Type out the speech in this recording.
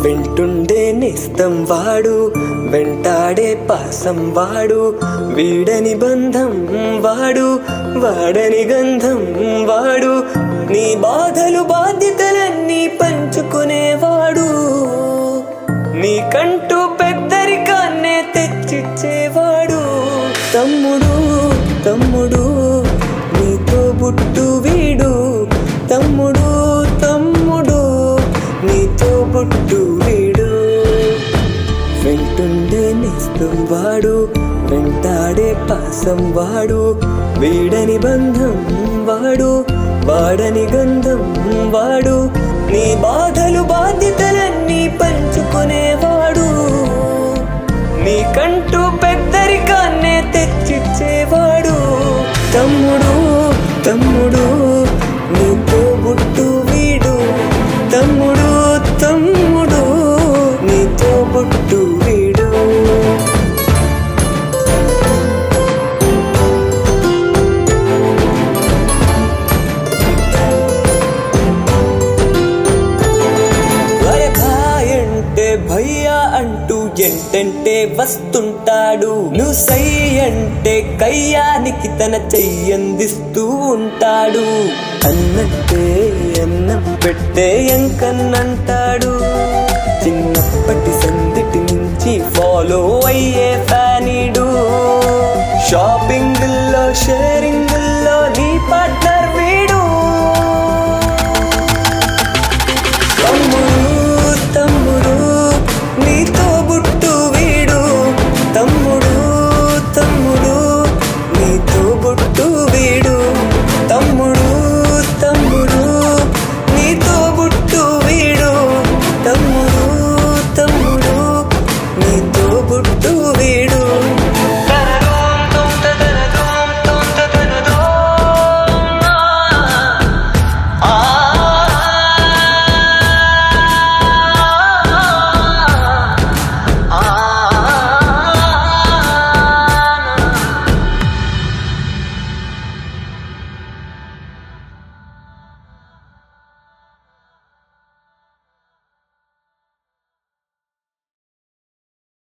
వింటుండే నేస్తం వాడు, వెంటాడే పాసం వాడు, వీడని బంధం వాడు, వాడని గంధం వాడు, నీ బాధలు బాధ్యతలన్నీ పంచుకునేవాడు, నీకంటూ పెద్దరికాన్నే తెచ్చిచ్చేవాడు. తమ్ముడు తమ్ముడు నీతో బుట్టు వీడు, తమ్ముడు తమ్ముడు నీతో బుట్టు వీడు. వింటుండే నేస్తం వాడు, వెంటాడే పాసం వాడు, వీడని బంధం వాడు, వాడని గంధం వాడు, నీ బాధలు బాధ్యతలన్నీ పంచుకునేవాడు, నీకంటూ పెద్దరికాన్నే తెచ్చిచ్చేవాడు. తమ్ముడు తమ్ముడు నీతో బుట్టు వీడు, తమ్ముడు తమ్ముడు నీతో బుట్టు వీడు. భయ్యా అంటూ ఎంటంటే వస్తుంటాడు, నువ్వు సై అంటే కయ్యానికి తన చెయ్యందిస్తూ ఉంటాడు. అన్నట్టే అన్నం పెట్టే ఎంకన్నంటాడు, చిన్నప్పటి సందిటి నుంచి ఫాలో అయ్యే ఫ్యానీడు. షాపింగ్ లో షేరింగ్ లో నీ పార్ట్నర్